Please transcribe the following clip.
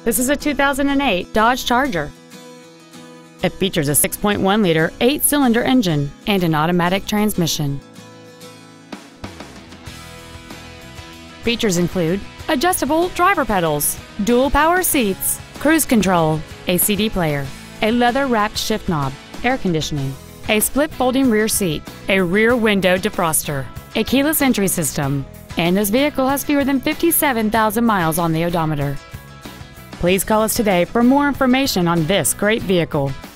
This is a 2008 Dodge Charger. It features a 6.1-liter 8-cylinder engine and an automatic transmission. Features include adjustable driver pedals, dual power seats, cruise control, a CD player, a leather-wrapped shift knob, air conditioning, a split folding rear seat, a rear window defroster, a keyless entry system, and this vehicle has fewer than 57,000 miles on the odometer. Please call us today for more information on this great vehicle.